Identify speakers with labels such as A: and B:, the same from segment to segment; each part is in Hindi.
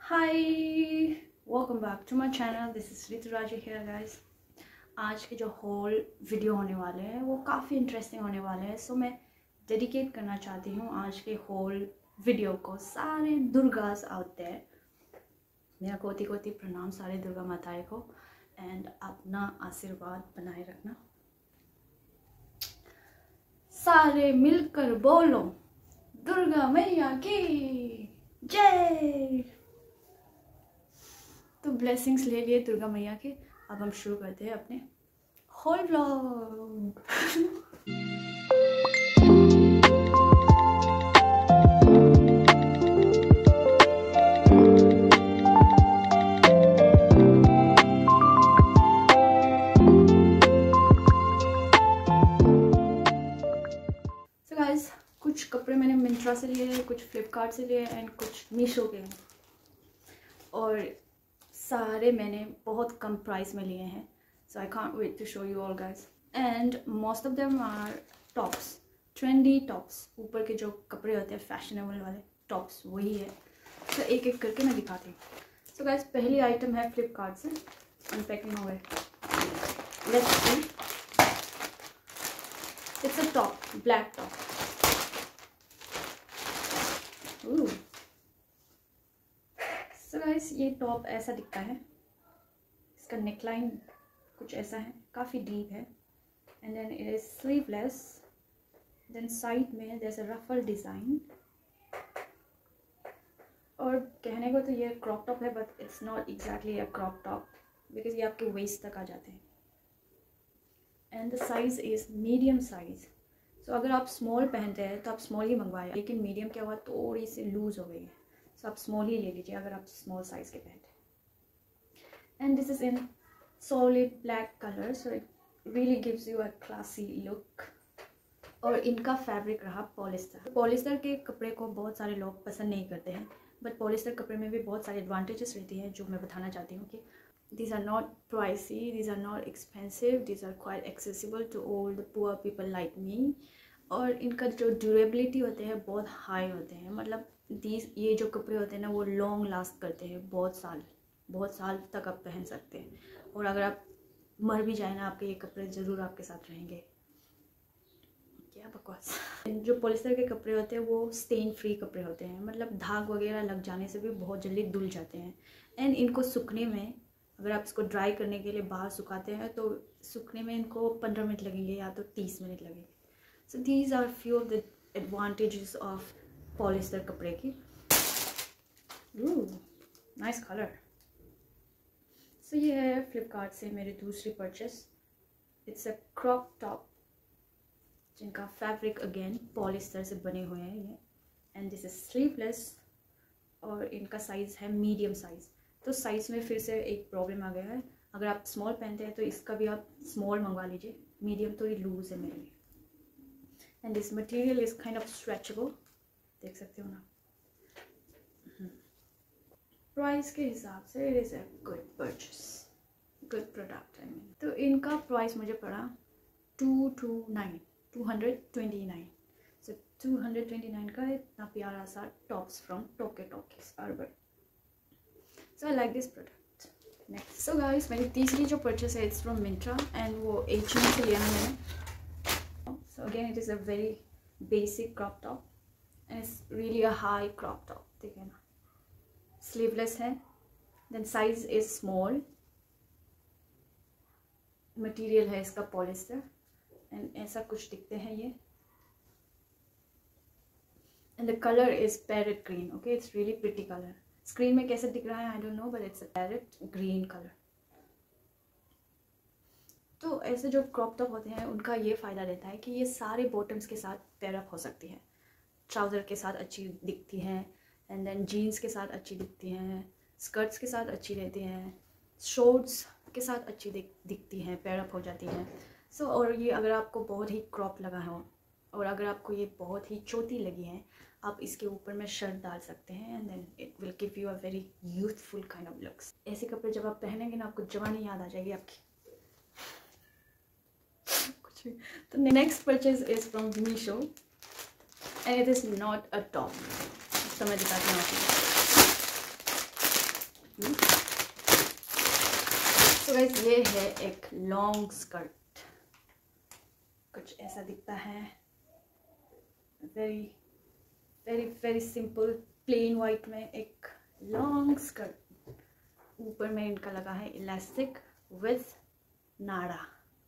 A: Hi, welcome back to my channel. This is Rituraj here guys. आज के जो होल वीडियो होने वाले हैं वो काफ़ी इंटरेस्टिंग होने वाले हैं। सो मैं डेडिकेट करना चाहती हूँ आज के होल वीडियो को सारे दुर्गास आउट देयर। मेरा कोटि कोटि प्रणाम सारे दुर्गा माताएं को एंड अपना आशीर्वाद बनाए रखना। सारे मिलकर बोलो दुर्गा मैया की जय। तो ब्लेसिंग्स ले लिए दुर्गा मैया के। अब हम शुरू करते हैं अपने होल व्लॉग। सो गाइस, कुछ कपड़े मैंने मिंत्रा से लिए, कुछ फ्लिपकार्ट से लिए एंड कुछ मीशो के, और सारे मैंने बहुत कम प्राइस में लिए हैं। So I can't wait to show you all guys. And most of them are tops, trendy tops. ऊपर के जो कपड़े होते हैं फैशनेबल वाले टॉप्स वही है। तो एक एक करके मैं दिखाती हूँ। सो गाइस, पहली आइटम है फ्लिपकार्ट से। अनपैकिंग हो गए, let's see. It's a top, black top. So guys, ये टॉप ऐसा दिखता है। इसका नेकलाइन कुछ ऐसा है, काफ़ी डीप है। And then it is sleeveless. Then side में there is a ruffle design. और कहने को तो ये क्रॉप टॉप है, but it's not exactly a crop top because ये आपके वेस्ट तक आ जाते हैं। And the size is medium size. So अगर आप स्मॉल पहनते हैं तो आप स्मॉल ही मंगवाए, लेकिन मीडियम क्या हुआ, थोड़ी सी लूज़ हो गई है। सो आप स्मॉल ही ले लीजिए अगर आप स्मॉल साइज़ के पहनते हैं। And this is in solid black colour, so it really gives you a classy look. और इनका फैब्रिक रहा पॉलिस्टर। पॉलिस्टर के कपड़े को बहुत सारे लोग पसंद नहीं करते हैं, बट पॉलिस्टर कपड़े में भी बहुत सारे एडवांटेजेस रहती हैं जो मैं बताना चाहती हूँ कि these are not pricey, these are not expensive, these are quite accessible to all the poor people like me। और इनका जो ड्यूरेबिलिटी होते हैं बहुत हाई होते हैं। मतलब ये जो कपड़े होते हैं ना वो लॉन्ग लास्ट करते हैं, बहुत साल तक आप पहन सकते हैं। और अगर आप मर भी जाए ना, आपके ये कपड़े ज़रूर आपके साथ रहेंगे। क्या बकवास। जो पॉलिस्टर के कपड़े होते हैं वो स्टेन फ्री कपड़े होते हैं, मतलब दाग वगैरह लग जाने से भी बहुत जल्दी धुल जाते हैं। एंड इनको सूखने में, अगर आप इसको ड्राई करने के लिए बाहर सुखाते हैं तो सूखने में इनको 15 मिनट लगेंगे या तो 30 मिनट लगेंगे। So these are few of the advantages of polyester कपड़े की। Nice colour. सो ये है फ्लिपकार्ट से मेरी दूसरी purchase. It's a crop top जिनका फैब्रिक अगेन पॉलिस्टर से बने हुए हैं ये। एंड दिस इज स्लीवलेस और इनका साइज़ है मीडियम साइज़। तो साइज़ में फिर से एक प्रॉब्लम आ गया है। अगर आप स्मॉल पहनते हैं तो इसका भी आप स्मॉल मंगवा लीजिए, मीडियम तो ये लूज है मेरे लिए। And this material is kind of stretchable, देख सकते हो ना। प्राइस के हिसाब से it is a good purchase, good product I mean. तो इनका प्राइस मुझे पड़ा 229। सो 229 का इतना प्यारा सा tops from Tokyo Talkies urban. So I like this product. Next, so guys, मेरी तीसरी जो परचेस है इट्स फ्रॉम मिंत्रा एंड वो H&M से लिया है मैंने। So again it is a very basic crop top and it's really a high crop top. ठीक है ना, स्लीवलेस है। Then size is small. Material है इसका पॉलिस्टर एंड ऐसा कुछ दिखते हैं ये। And the colour is parrot green. Okay, it's really pretty colour. Screen में कैसे दिख रहा है I don't know, but it's a parrot green colour. तो ऐसे जो क्रॉप टॉप होते हैं उनका ये फ़ायदा रहता है कि ये सारे बॉटम्स के साथ पेयर अप हो सकती है। ट्राउज़र के साथ अच्छी दिखती हैं, एंड देन जीन्स के साथ अच्छी दिखती हैं, स्कर्ट्स के साथ अच्छी रहती हैं, शॉर्ट्स के साथ अच्छी दिखती हैं, पेयर अप हो जाती हैं। सो और ये अगर आपको बहुत ही क्रॉप लगा हो और अगर आपको ये बहुत ही चोटी लगी है, आप इसके ऊपर में शर्ट डाल सकते हैं and then it will give you a very youthful kind of looks. ऐसे कपड़े जब आप पहनेंगे ना, आपको जवानी याद आ जाएगी आपकी। कुछ भी। तो next purchase is from Meesho and it is not a top. तो मैं दिखाती हूँ आपको। तो गाइस ये है एक लॉन्ग स्कर्ट, कुछ ऐसा दिखता है, very very very simple plain white में एक लॉन्ग स्कर्ट, ऊपर में इनका लगा है इलास्टिक विथ नाड़ा।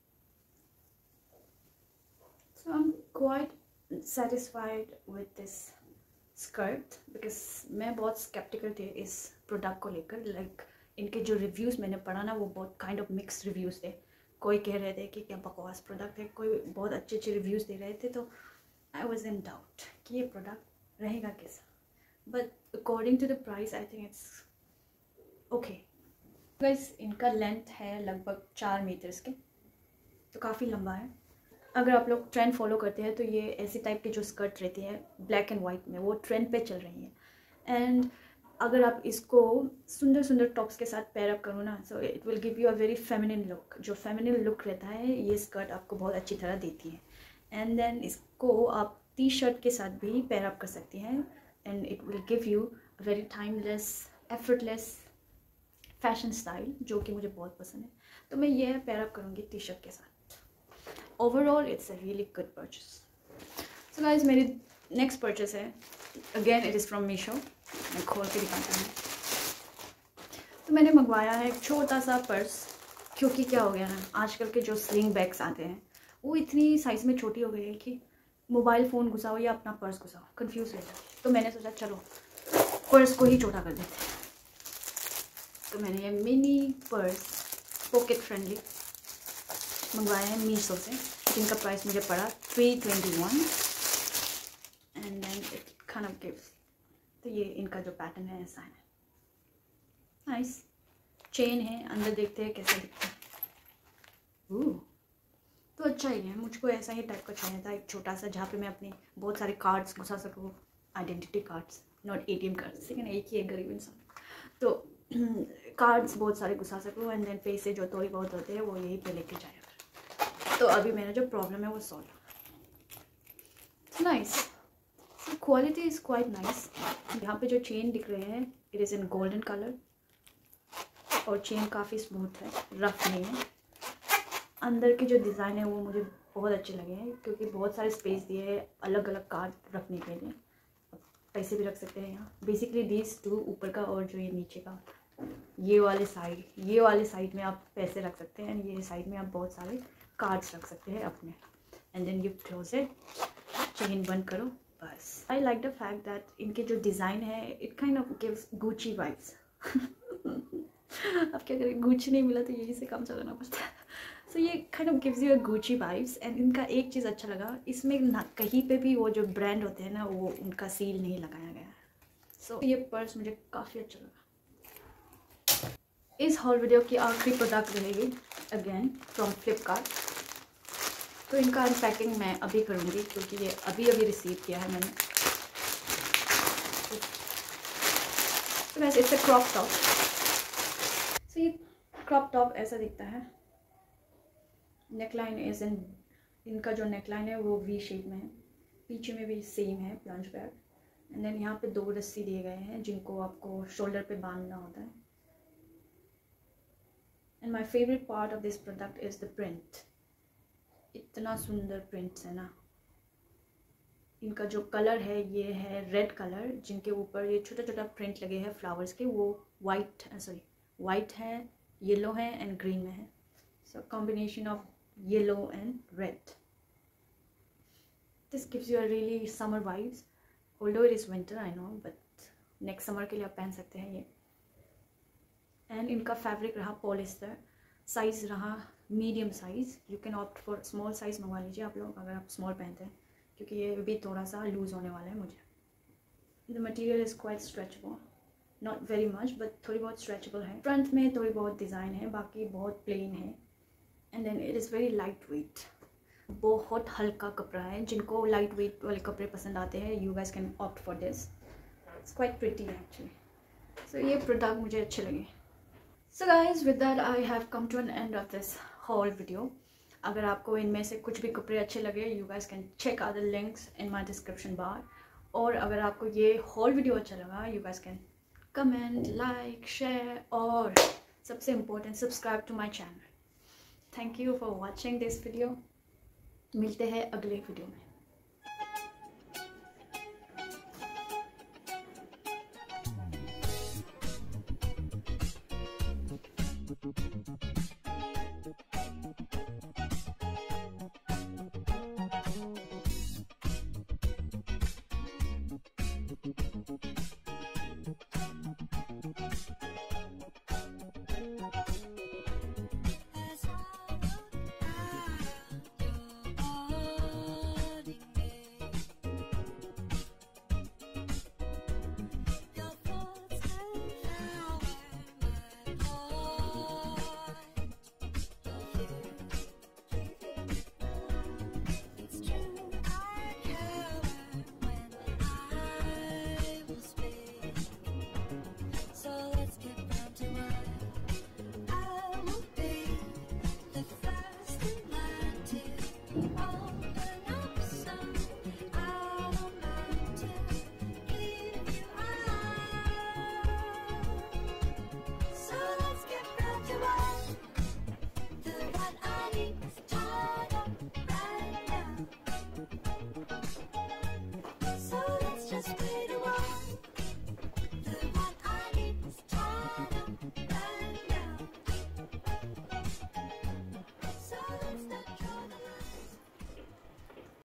A: So I am quite satisfied with this skirt because मैं बहुत स्केप्टिकल थे इस प्रोडक्ट को लेकर। लाइक इनके जो रिव्यूज़ मैंने पढ़ा ना वो बहुत काइंड ऑफ मिक्स्ड रिव्यूज़ थे। कोई कह रहे थे कि क्या बकवास प्रोडक्ट है, कोई बहुत अच्छे अच्छे रिव्यूज़ दे रहे थे। तो आई वॉज इन डाउट कि ये प्रोडक्ट रहेगा कैसा, but according to the price I think it's okay. Guys इनका लेंथ है लगभग 4 मीटर्स के, तो काफ़ी लंबा है। अगर आप लोग ट्रेंड फॉलो करते हैं तो ये ऐसी टाइप की जो स्कर्ट रहती है ब्लैक एंड वाइट में, वो ट्रेंड पे चल रही है। एंड अगर आप इसको सुंदर सुंदर टॉप्स के साथ पेयर अप करो ना, so it will give you a very feminine look. जो फेमिनिन लुक रहता है ये स्कर्ट आपको बहुत अच्छी तरह देती है। एंड देन इसको आप टी शर्ट के साथ भी पेयर अप कर सकती हैं and it will give you a very timeless effortless fashion style, जो कि मुझे बहुत पसंद है। तो मैं ये पेयर अप करूँगी टी शर्ट के साथ। Overall it's a really good purchase. So guys मेरी नेक्स्ट परचेस है, again it is from Meesho. मैं खोल के दिखाता हूँ। तो मैंने मंगवाया है एक छोटा सा पर्स, क्योंकि क्या हो गया ना, आजकल के जो स्लिंग बैग्स आते हैं वो इतनी साइज़ में छोटी हो गई है कि मोबाइल फ़ोन घुसाओ या अपना पर्स घुसाओ कंफ्यूज हो जाए। तो मैंने सोचा चलो पर्स को ही छोटा कर देते हैं। तो मैंने ये मिनी पर्स पॉकेट फ्रेंडली मंगवाया है मीशो से, जिनका प्राइस मुझे पड़ा 321 and then it kind of gives. तो ये इनका जो पैटर्न है ऐसा है, नाइस चेन है। अंदर देखते हैं कैसा दिखता है। तो अच्छा ही है, मुझको ऐसा ही टाइप का चाहिए था, एक छोटा सा जहाँ पे मैं अपने बहुत सारे कार्ड्स घुसा सकूँ, identity cards, not ATM cards, लेकिन एक ही है गरीब इंसान, तो कार्ड्स बहुत सारे घुसा सकूँ एंड देन पैसे जो थोड़ी बहुत होते हैं वो यहीं पे लेके जाएगा। तो अभी मेरा जो प्रॉब्लम है वो solve. Nice, quality is quite nice. यहाँ पे जो चेन दिख रहे हैं it is in golden colour और चेन काफ़ी स्मूथ है, रफ नहीं है। अंदर के जो डिज़ाइन है वो मुझे बहुत अच्छे लगे हैं, क्योंकि बहुत सारे स्पेस दिए हैं अलग अलग कार्ड रखने के लिए। पैसे भी रख सकते हैं यहाँ। बेसिकली दीज टू, ऊपर का और जो ये नीचे का, ये वाले साइड में आप पैसे रख सकते हैं, ये साइड में आप बहुत सारे कार्ड्स रख सकते हैं अपने। And then you close it, chain बंद करो, बस। I like the fact that इनके जो डिज़ाइन है it kind of gives Gucci vibes. अब क्या करें, गुची नहीं मिला तो यही से काम चलाना पड़ता है। सो ये kind of gives you a Gucci vibes. And इनका एक चीज़ अच्छा लगा, इसमें ना कहीं पे भी वो जो ब्रांड होते हैं ना वो उनका सील नहीं लगाया गया है। सो ये पर्स मुझे काफ़ी अच्छा लगा। इस हॉल वीडियो की आखिरी प्रोडक्ट रहेगी अगेन फ्रॉम फ्लिपकार्ट। तो इनका अनपैकिंग मैं अभी करूँगी, क्योंकि ये अभी रिसीव किया है मैंने। तो वैसे इससे क्रॉप टॉप, सो ये क्रॉप टॉप ऐसा दिखता है। नेकलाइन इज इन, इनका जो नेकलाइन है वो वी शेप में है, पीछे में भी सेम है प्लंज बैग। एंड देन यहाँ पे 2 रस्सी दिए गए हैं जिनको आपको शोल्डर पे बांधना होता है। And my favourite part of this product is the print. इतना सुंदर प्रिंट्स है ना। इनका जो कलर है ये है रेड कलर, जिनके ऊपर ये छोटा छोटा प्रिंट लगे हैं फ्लावर्स के, वो वाइट है, येलो है एंड ग्रीन में है। So combination of yellow and red. This gives you a really summer vibes, although it is winter I know, but next summer के लिए आप पहन सकते हैं ये। एंड इनका फैब्रिक रहा पॉलिस्टर, साइज़ रहा medium size. You can opt for small size मंगवा लीजिए आप लोग अगर आप स्मॉल पहनते हैं, क्योंकि ये भी थोड़ा सा लूज़ होने वाला है मुझे। The material is quite stretchable, not very much but थोड़ी बहुत स्ट्रेचेबल है। फ्रंट में थोड़ी बहुत डिज़ाइन है, बाकी बहुत प्लेन है। And then it is very light weight, बहुत हल्का कपड़ा है। जिनको लाइट वेट वाले कपड़े पसंद आते हैं you guys can opt for this, it's quite pretty actually. So ये प्रोडक्ट मुझे अच्छे लगे। So guys with that I have come to an end of this whole video. अगर आपको इनमें से कुछ भी कपड़े अच्छे लगे you guys can check out the links in my description बार। और अगर आपको ये होल वीडियो अच्छा लगा you guys can comment, like, share और सबसे important subscribe to my channel. Thank you for watching this video. मिलते हैं अगले वीडियो में।
B: The one I need.